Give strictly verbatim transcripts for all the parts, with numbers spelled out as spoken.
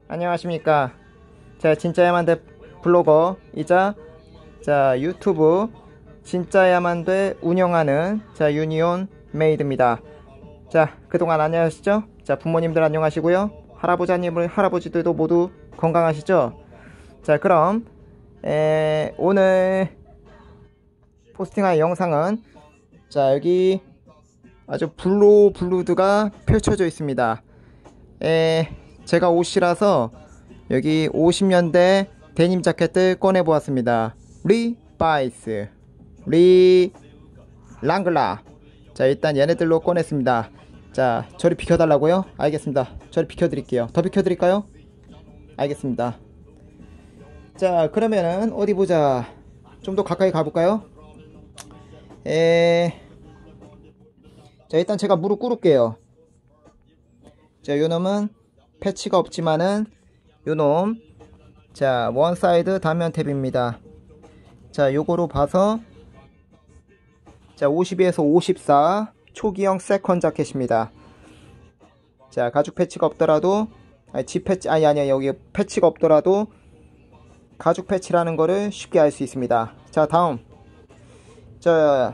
안녕하십니까. 자, 진짜야만돼 블로거이자 자 유튜브 진짜야만돼 운영하는 자 유니온 메이드입니다. 자, 그동안 안녕하시죠? 자, 부모님들 안녕하시고요. 할아버지님을 할아버지들도 모두 건강하시죠? 자, 그럼 에, 오늘 포스팅할 영상은 자 여기 아주 블루 블루드가 펼쳐져 있습니다. 에, 제가 옷이라서 여기 오십 년대 데님 자켓들 꺼내 보았습니다. 리바이스, 리 랑글라. 자, 일단 얘네들로 꺼냈습니다. 자, 저리 비켜달라고요? 알겠습니다. 저리 비켜드릴게요. 더 비켜드릴까요? 알겠습니다. 자, 그러면은 어디 보자. 좀 더 가까이 가볼까요? 에... 자, 일단 제가 무릎 꿇을게요. 자, 요놈은 패치가 없지만은 요놈 자 원사이드 단면 탭입니다. 자, 요거로 봐서 자 오십에서 오십사 초기형 세컨 자켓입니다. 자, 가죽 패치가 없더라도 아니 지 패치 아니 아니 여기 패치가 없더라도 가죽 패치라는 거를 쉽게 알 수 있습니다. 자, 다음 자,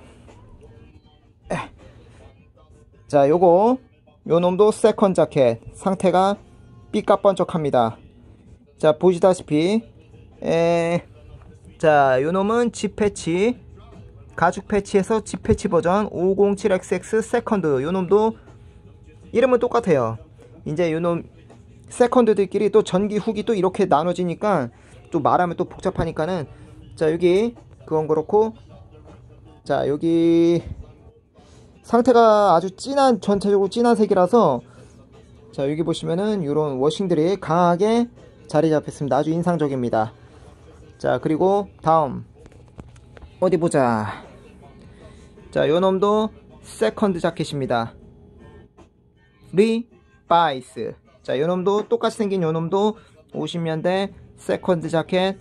자 요거 요놈도 세컨 자켓 상태가 삐까번쩍합니다. 자, 보시다시피 에, 자 요놈은 지 패치 가죽 패치에서 지 패치 버전 오백칠 엑스엑스 세컨드. 요놈도 이름은 똑같아요. 이제 요놈 세컨드들끼리 또 전기 후기 또 이렇게 나눠지니까 또 말하면 또 복잡하니까는 자 여기 그건 그렇고 자 여기 상태가 아주 진한 전체적으로 진한 색이라서 자 여기 보시면은 요런 워싱들이 강하게 자리 잡혔습니다. 아주 인상적입니다. 자, 그리고 다음 어디 보자. 자, 요놈도 세컨드 자켓입니다. 리바이스. 자, 요놈도 똑같이 생긴 요놈도 오십 년대 세컨드 자켓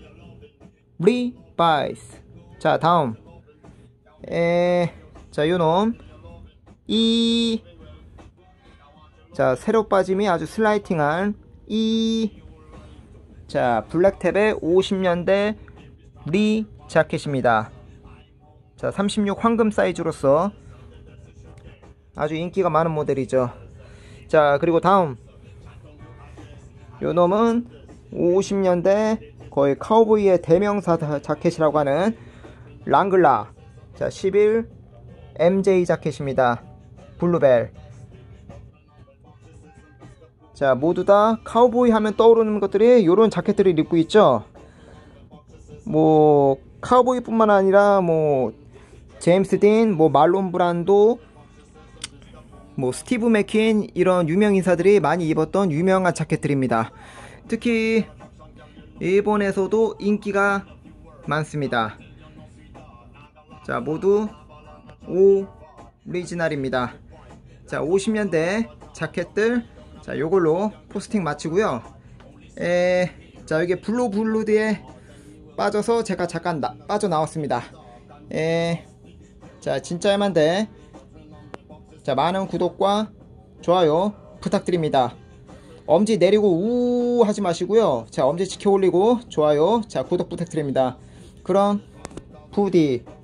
리바이스. 자, 다음 에, 자 요놈 이 자 세로 빠짐이 아주 슬라이팅한 이 자 블랙탭의 오십 년대 리 자켓입니다. 자, 삼십육 황금 사이즈로서 아주 인기가 많은 모델이죠. 자, 그리고 다음 요놈은 오십 년대 거의 카우보이의 대명사 자켓이라고 하는 랑글라 자 십일 엠제이 자켓입니다. 블루벨. 자, 모두 다 카우보이 하면 떠오르는 것들이 요런 자켓들을 입고 있죠. 뭐 카우보이 뿐만 아니라 뭐 제임스 딘, 뭐 말론 브란도, 뭐 스티브 맥퀸 이런 유명 인사들이 많이 입었던 유명한 자켓들입니다. 특히 일본에서도 인기가 많습니다. 자, 모두 오리지널입니다. 자, 오십 년대 자켓들 자 요걸로 포스팅 마치고요. 에, 자 여기 블루 블루드에 빠져서 제가 잠깐 나, 빠져나왔습니다. 에, 자 진짜야만돼 자 많은 구독과 좋아요 부탁드립니다. 엄지 내리고 우 하지 마시고요. 자, 엄지 지켜 올리고 좋아요 자 구독 부탁드립니다. 그럼 부디